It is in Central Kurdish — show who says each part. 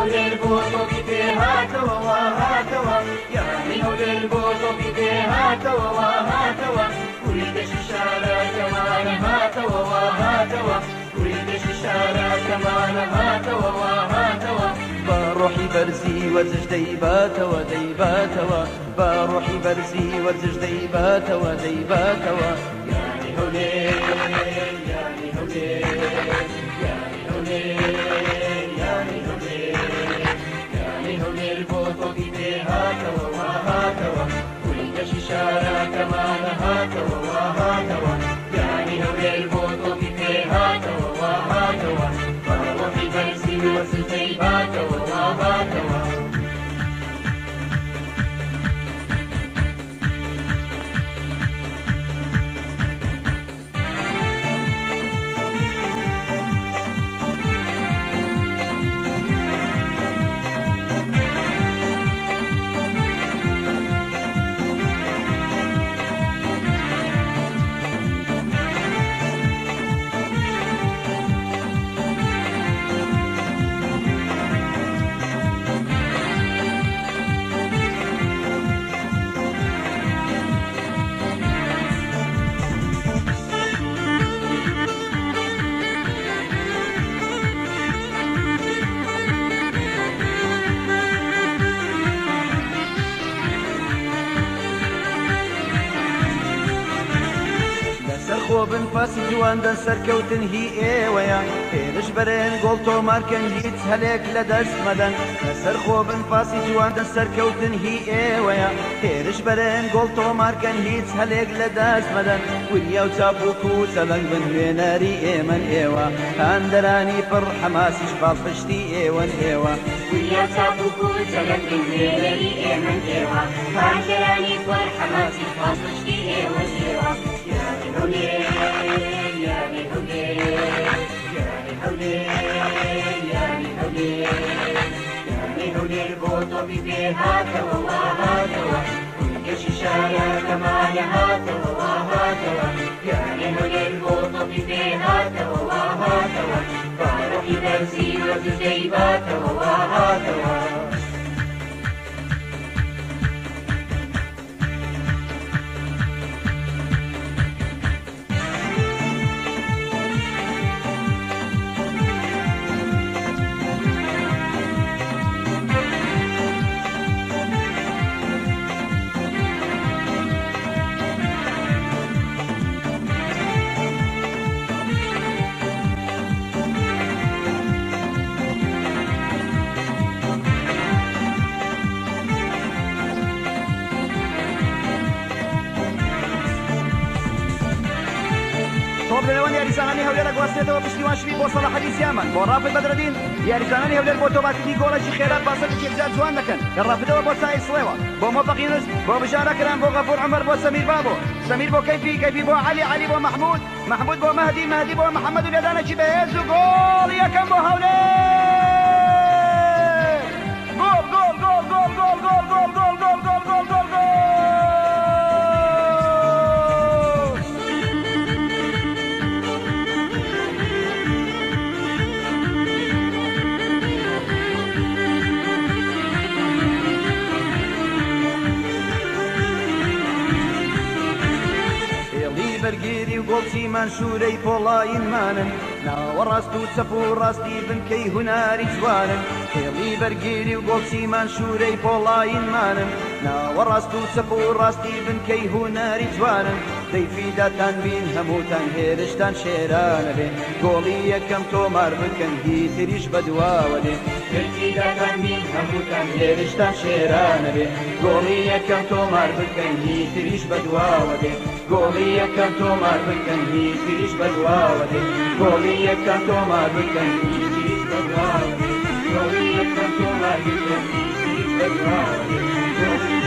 Speaker 1: للبوطو بيهاتوا وهاتوا يعني هو للبوطو بيهاتوا وهاتوا أريد الشارع كمان هاتوا وهاتوا أريد الشارع كمان هاتوا وهاتوا بروحي برزي ورزج ديباتوا ديباتوا بروحي برزي ورزج ديباتوا ديباتوا يعني هو ليل يعني هو ليل يعني هو ليل يعني هو ليل يعني هو ليل بوطو بيهاتوا وهاتوا أريد الشارع كمان هاتوا وهاتوا يعني هو ليل بوطو بيهاتوا وهاتوا بروحي برزي ورزج ديباتوا وهاتوا خوبن فاسی جوان دن سرکەوتن هی ئێوەیە هێرش بەرێن گۆڵ تۆمارکەن هیچ هەلێک لە دەست مەدەن لەسەر خۆبن فاسی جوان دن سەرکەوتن هی ئێوەیە هێرش بەرێن گۆڵ تۆمارکەن هیچ هەلێک لە دەست مەدەن وریا و چاپوک و چەلەنگ بن وێنەری ئێمەن ئێوە هاندەرانی پڕ حەماسیش باڵپشتی ئێوەن ئێوە وریا و چاپوک و چەلەنگ بن وێنەری ئێمەن ئێوە هاندەرانی پڕ حەماسیش باڵپشتی ئێوەن ئێوە يعني هولي البوطو بيهاتوا وهاتوا ونقش الشارع كمان هاتوا وهاتوا يعني هولي البوطو بيهاتوا وهاتوا بروحي برزي وزجيباتوا وهاتوا
Speaker 2: لەوان یاریزانانی هەولێرە گواستێتەوە پشتیوان شوی بۆ سەڵاح حەدیثیانمان بۆ ڕافد بەدرەدین یاریزانانی هەولێر بۆ تۆمارکردنی گۆڵێکی خێرات باسەر کێکجار جوان دەکەن کە ڕافدەوە بۆ سای سڵێوە بۆ مۆفەق یونس بۆ بژارەکران بۆ غەفور عومەر بۆ سەمیر بابۆ سەمیر بۆ کەیفی بۆ عەلی بۆ محمود بۆ مەهدی بۆ محەممەد و لێدانێکی بەهێز و گۆڵ یەکەم بۆ هەولێر
Speaker 1: بەرگێری و گۆڵچیمان شوورەی پۆڵاینمانن ناوەڕاست و چەپ و ڕاستی بنکەی هوناری جوانن هێڵی بەرگێری و گۆڵچیمان شوورەی پۆڵاینمانن ناوەڕاست و چەپ و ڕاستی بنکەی هوناری جوانن دەیفیداتان بین هەمووتان هێرشتان شێرانە بێ گۆڵی یەکەم تۆمار بکەن دیتریش بەدواوە دێ دەیفیداتان بین هەمووتان هێرشتان شێرانە بێ گۆڵی یەکەم تۆمار بکەن دیتریش بەدواوە دێ گۆڵی یەکەم تۆمار بکەن دیتریش بەدواوە دێ گۆڵی یەکەم تۆمار بکەن دیتریش بەدواوە دێ گۆڵی یەکەم تۆمار بکەن دیتریش بەدواوە دێ